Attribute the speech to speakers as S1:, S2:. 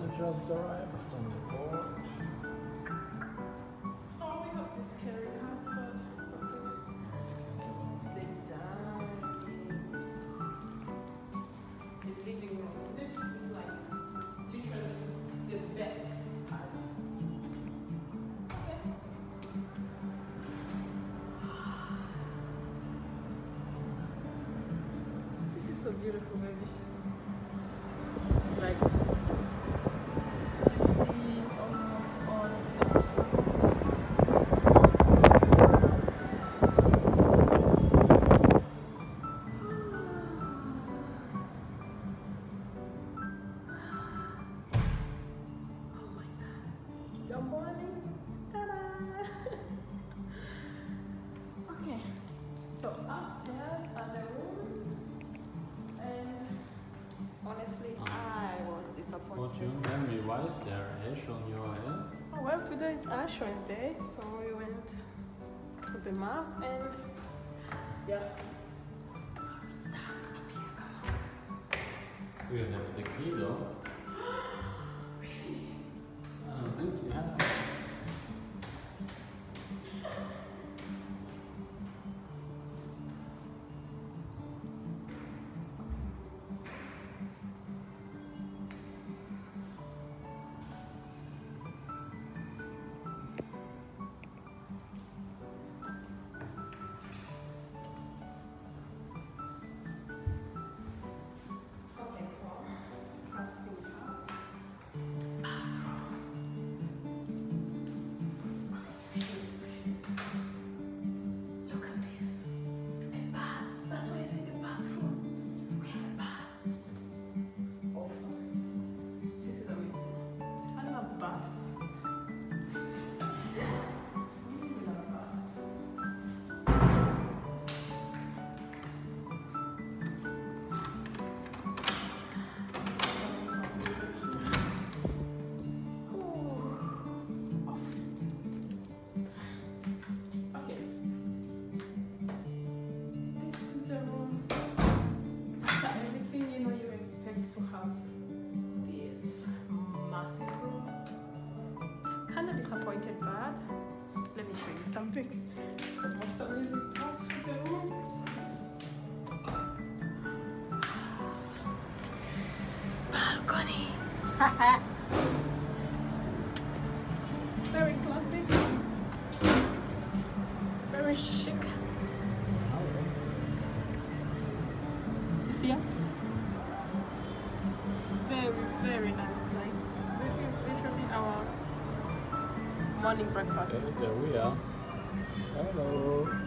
S1: just arrived on the port.
S2: Oh, we have this scary cat, but it's okay. The dining, the living room. This is like literally the best part. Okay. This is so beautiful, baby. Like, you see almost all of them. Good morning. Ta-da! Okay. So upstairs are the rooms, and honestly, I was disappointed.
S1: What you tell me, why is there ash on your head?
S2: Oh, well, today is Ash Wednesday, so we went to the mass and yeah. Stuck up here, come on.
S1: You have the key though.
S2: Really?
S1: I don't think you have.
S2: Okay, so first things first. Look at this. A bath. That's why it's in the bathroom. We have a bath. Also, this is amazing. I love baths. We really love baths. Okay. This is the room. That everything you expect to have this massive room. Kinda disappointed, but let me show you something. The most amazing part of the room. Balcony. Very classic. Very chic. You see us? Very, very nice. Like, this is literally our morning breakfast.
S1: Okay, there we are. Hello.